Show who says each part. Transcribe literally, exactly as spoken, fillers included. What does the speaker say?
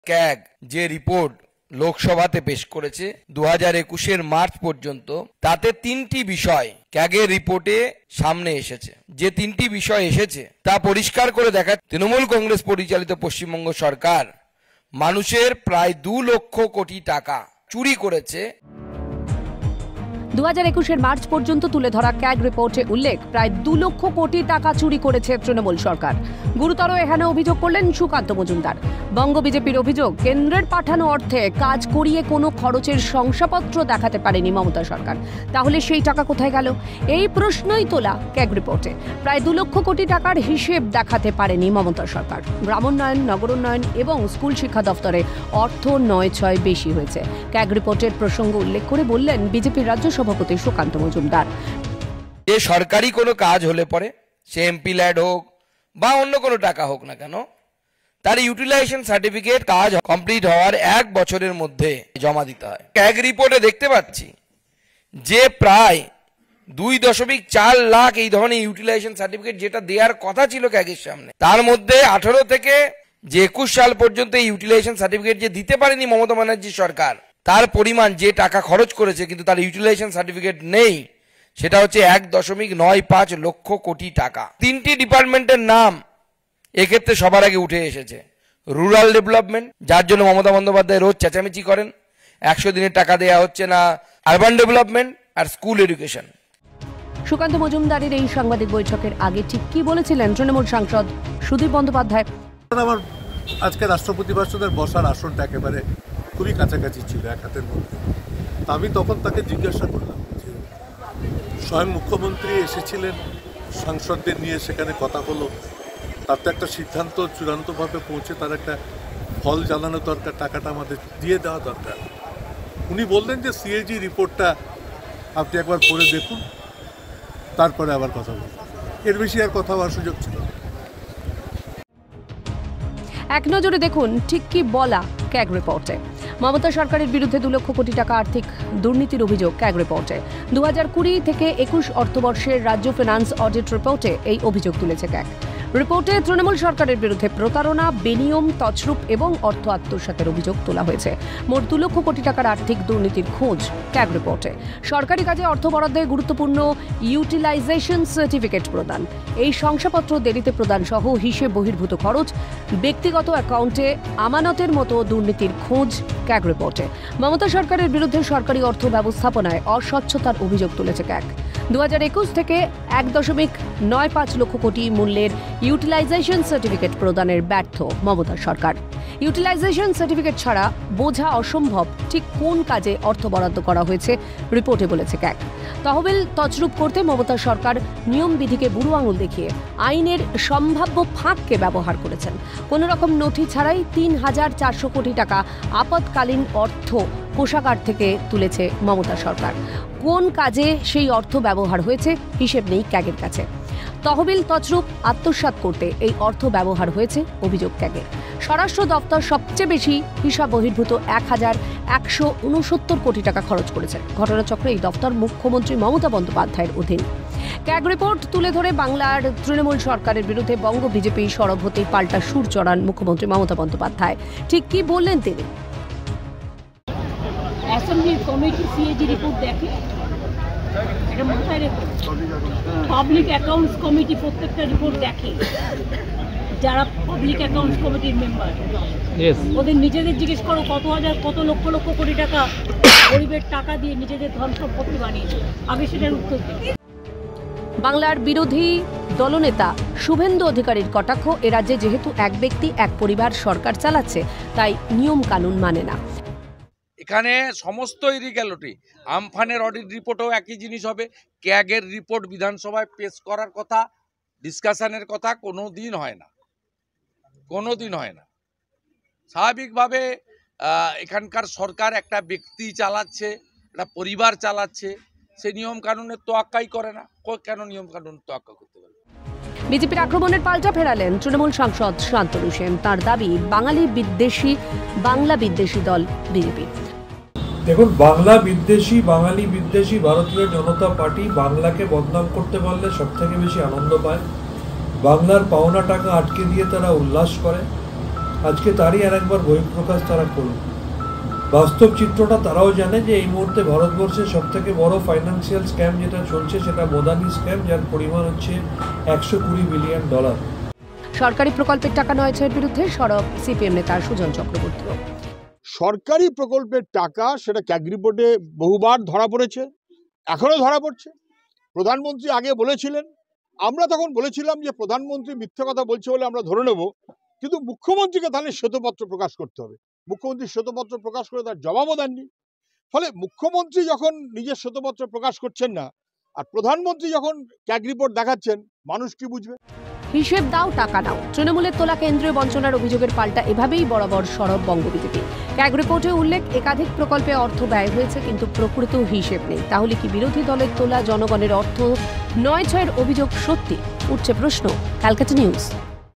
Speaker 1: CAG যে report লোকসভাতে পেশ করেছে দু হাজার একুশের মার্চ পর্যন্ত, তাতে তিনটি বিষয় ক্যাগের রিপোর্টে সামনে এসেছে। যে তিনটি বিষয় এসেছে তা পরিষ্কার করে দেখা, তৃণমূল কংগ্রেস পরিচালিত পশ্চিমবঙ্গ সরকার মানুষের প্রায় দু লক্ষ কোটি টাকা চুরি করেছে।
Speaker 2: দু হাজার একুশের মার্চ পর্যন্ত তুলে ধরা ক্যাগ রিপোর্টে উল্লেখ, প্রায় দু লক্ষ কোটি টাকা চুরি করেছে তৃণমূল সরকার। গুরুতর এখানে অভিযোগ করলেন সুকান্ত মজুমদার। বঙ্গ বিজেপির অভিযোগ, কেন্দ্রের পাঠানো অর্থে কাজ করিয়ে কোনো খরচের শংসাপত্র দেখাতে পারেনি মমতা সরকার। তাহলে সেই টাকা কোথায় গেল? এই প্রশ্নই তোলা ক্যাগ রিপোর্টে। প্রায় দু লক্ষ কোটি টাকার হিসেব দেখাতে পারেনি মমতা সরকার। গ্রামোন্নয়ন, নগরোন্নয়ন এবং স্কুল শিক্ষা দফতরে অর্থ নয় ছয় বেশি হয়েছে। ক্যাগ রিপোর্টের প্রসঙ্গ উল্লেখ করে বললেন বিজেপির রাজ্য সভাপতি সুকান্ত মজুমদার।
Speaker 1: যে সরকারি কোনো কাজ হলে পরে, সে এমপি ল্যাড হোক বা অন্য কোনো টাকা হোক না কেন, তার ইউটিলাইজেশন সার্টিফিকেট কাজ কমপ্লিট হওয়ার এক বছরের মধ্যে জমা দিতে হয়। ক্যাগ রিপোর্টে দেখতে পাচ্ছি যে প্রায় দুই দশমিক চার লাখ এই ধরনের ইউটিলাইজেশন সার্টিফিকেট যেটা দেওয়ার কথা ছিল ক্যাগের সামনে, তার মধ্যে আঠারো থেকে যে একুশ সাল পর্যন্ত এই ইউটিলাইজেশন সার্টিফিকেট যে দিতে পারেনি মমতা ব্যানার্জি সরকার, তার পরিমাণ যে টাকা খরচ করেছে কিন্তু তার ইউটিলাইজেশন সার্টিফিকেট নেই, সেটা হচ্ছে এক দশমিক নয় পাঁচ লক্ষ কোটি টাকা। তিনটি ডিপার্টমেন্টের নাম এক্ষেত্রে সবার আগে উঠে এসেছে। রুরাল ডেভেলপমেন্ট, যার জন্য মমতা বন্দ্যোপাধ্যায় রোজ চেঁচামেচি করেন, একশো দিনের টাকা দেওয়া হচ্ছে না। আরবান ডেভেলপমেন্ট আর স্কুল এডুকেশন।
Speaker 2: সুকান্ত মজুমদারের এই সাংবাদিক বৈঠকের আগে ঠিক কি বলেছিলেন তৃণমূল সাংসদ সুদীপ বন্দ্যোপাধ্যায়?
Speaker 3: আমার আজকে রাষ্ট্রপতি বাসনের বসার আসনটা একেবারে খুবই কাছাকাছি ছিল, এক হাতের মধ্যে। আমি তখন তাকে জিজ্ঞাসা করলাম যে স্বয়ং মুখ্যমন্ত্রী এসেছিলেন, সাংসদদের নিয়ে সেখানে কথা হলো, তার তো একটা সিদ্ধান্ত চূড়ান্তভাবে পৌঁছে তার একটা ফল জানানো দরকার, টাকাটা আমাদের দিয়ে দেওয়া দরকার। উনি বললেন যে সিএজি রিপোর্টটা আপনি একবার পড়ে দেখুন, তারপরে আবার কথা বলুন। এর বেশি আর কথা হওয়ার সুযোগ ছিল না।
Speaker 2: এক নজরে দেখুন ঠিক কি বলা ক্যাগ রিপোর্টে। মমতা সরকারের বিরুদ্ধে দু লক্ষ কোটি টাকা আর্থিক দুর্নীতির অভিযোগ ক্যাগ রিপোর্টে। দু হাজার কুড়ি থেকে একুশ অর্থবর্ষের রাজ্য ফিনান্স অডিট রিপোর্টে এই অভিযোগ তুলেছে ক্যাগ। রিপোর্টে তৃণমূল সরকারের বিরুদ্ধে প্রতারণা, বেনিয়ম, তছরূপ এবং অর্থ আত্মসাতের অভিযোগ তোলা হয়েছে। মোট দু লক্ষ কোটি টাকার আর্থিক দুর্নীতির খোঁজ ক্যাগ রিপোর্টে। সরকারি কাজে অর্থ বরাদ্দে গুরুত্বপূর্ণ ইউটিলাইজেশন সার্টিফিকেট প্রদান, এই শংসাপত্র দেরিতে প্রদান সহ হিসেব বহির্ভূত খরচ, ব্যক্তিগত অ্যাকাউন্টে আমানতের মতো দুর্নীতির খোঁজ ক্যাগ রিপোর্টে। মমতা সরকারের বিরুদ্ধে সরকারি অর্থ ব্যবস্থাপনায় অস্বচ্ছতার অভিযোগ তুলেছে ক্যাগ। দু হাজার একুশ থেকে এক দশমিক নয় পাঁচ লক্ষ কোটি মূল্যের ইউটিলাইজেশন সার্টিফিকেট প্রদানের ব্যর্থ মমতা সরকার। ইউটিলাইজেশন সার্টিফিকেট ছাড়া বোঝা অসম্ভব ঠিক কোন কাজে অর্থ বরাদ্দ করা হয়েছে রিপোর্টে বলেছে ক্যাগ। তহবিল তছরূপ করতে মমতা সরকার নিয়ম বিধিকে বুড়ো আঙুল দেখিয়ে আইনের সম্ভাব্য ফাঁককে ব্যবহার করেছেন। কোনো রকম নথি ছাড়াই তিন হাজার চারশো কোটি টাকা আপৎকালীন অর্থ কোষাগার থেকে তুলেছে মমতা সরকার। কোন কাজে সেই অর্থ ব্যবহার হয়েছে হিসেব নেই ক্যাগের কাছে। তহবিল তছরূপ আত্মসাৎ করতে এই অর্থ ব্যবহার হয়েছে অভিযোগ ক্যাগের। স্বরাষ্ট্র দপ্তর সবচেয়ে বেশি হিসাব বহির্ভূত এক হাজার একশো উনসত্তর কোটি টাকা খরচ করেছে। ঘটনাচক্রে এই দপ্তর মুখ্যমন্ত্রী মমতা বন্দ্যোপাধ্যায়ের অধীন। ক্যাগ রিপোর্ট তুলে ধরে বাংলার তৃণমূল সরকারের বিরুদ্ধে বঙ্গ বিজেপি সরব হতেই পাল্টা সুর চড়ান মুখ্যমন্ত্রী মমতা বন্দ্যোপাধ্যায়। ঠিক কি বললেন তিনি?
Speaker 4: অ্যাসেম্বলি কমিটি সিএজি রিপোর্ট দেখে, এটা মাথায় রেখে পাবলিক অ্যাকাউন্টস কমিটি প্রত্যেকটা রিপোর্ট দেখে। যারা পাবলিক অ্যাকাউন্টস কমিটির মেম্বার, ওদের নিজেদের জিজ্ঞেস করো কত হাজার কত লক্ষ লক্ষ কোটি টাকা গরিবের টাকা দিয়ে নিজেদের ধন সম্পত্তি বানিয়েছে, আগে সেটার উত্তর দিন।
Speaker 2: বাংলার বিরোধী দলনেতা শুভেন্দু অধিকারীর কটাক্ষ, এ রাজ্যে যেহেতু এক ব্যক্তি এক পরিবার সরকার চালাচ্ছে, তাই নিয়ম কানুন মানে না।
Speaker 5: এখানে সমস্ত ইরিগ্যালিটি, আমফানের অডিট রিপোর্টও একই জিনিস হবে। ক্যাগের রিপোর্ট বিধানসভায় পেশ করার কথা, ডিসকাশনের কথা কোনো দিন হয় না, কোনো দিন হয় না। স্বাভাবিকভাবে এখানকার সরকার একটা ব্যক্তি চালাচ্ছে, একটা পরিবার চালাচ্ছে, সে নিয়ম কানুনের তোয়াক্কাই করে না। কেন নিয়ম কানুন তোয়াক্কা করতে পারে?
Speaker 2: বিজেপির আক্রমণের পাল্টা ফেরালেন তৃণমূল সাংসদ শান্তনু সেন। তার দাবি বাঙালি বিদ্বেষী বাংলা বিদ্বেষী দল বিজেপি।
Speaker 6: দেখুন, বাংলা বিদ্বেষী বাঙালি বিদ্বেষী ভারতীয় জনতা পার্টি বাংলাকে বদনাম করতে পারলে সব থেকে বেশি আনন্দ পায়। বাংলার পাওনা টাকা আটকে দিয়ে তারা উল্লাস করে। আজকে তারই আর একবার বহিঃপ্রকাশ তারা করল। বাস্তব চিত্রটা তারাও জানে যে এই মুহূর্তে ভারতবর্ষের সব থেকে বড় ফাইন্যান্সিয়াল স্ক্যাম যেটা চলছে সেটা মোদানি স্ক্যাম, যার পরিমাণ হচ্ছে একশো কুড়ি বিলিয়ন ডলার।
Speaker 2: সরকারি প্রকল্পের টাকা নয়ছয়ের বিরুদ্ধে সরব সিপিএম নেতা সুজন চক্রবর্তীও।
Speaker 7: সরকারি প্রকল্পের টাকা সেটা ক্যাগ রিপোর্টে বহুবার ধরা পড়েছে, এখনো ধরা পড়ছে। প্রধানমন্ত্রী আগে বলেছিলেন, আমরা তখন বলেছিলাম যে প্রধানমন্ত্রী মিথ্যে কথা বলছে বলে আমরা ধরে নেব, কিন্তু মুখ্যমন্ত্রীকে তাহলে শ্বেতপত্র প্রকাশ করতে হবে। মুখ্যমন্ত্রী শ্বেতপত্র প্রকাশ করে তার জবাবও দেননি। ফলে মুখ্যমন্ত্রী যখন নিজের শ্বেতপত্র প্রকাশ করছেন না, আর প্রধানমন্ত্রী যখন ক্যাগ রিপোর্ট দেখাচ্ছেন, মানুষ কি বুঝবে?
Speaker 2: হিসেব দাও টাকা নাও, তৃণমূলের তোলা কেন্দ্রীয় বঞ্চনার অভিযোগের পাল্টা এভাবেই বরাবর সরব বঙ্গ বিজেপি। ক্যাগ রিপোর্টে উল্লেখ, একাধিক প্রকল্পে অর্থ ব্যয় হয়েছে কিন্তু প্রকৃত হিসেব নেই। তাহলে কি বিরোধী দলের তোলা জনগণের অর্থ নয় ছয়ের অভিযোগ সত্যি? উঠছে প্রশ্ন। Calcutta news.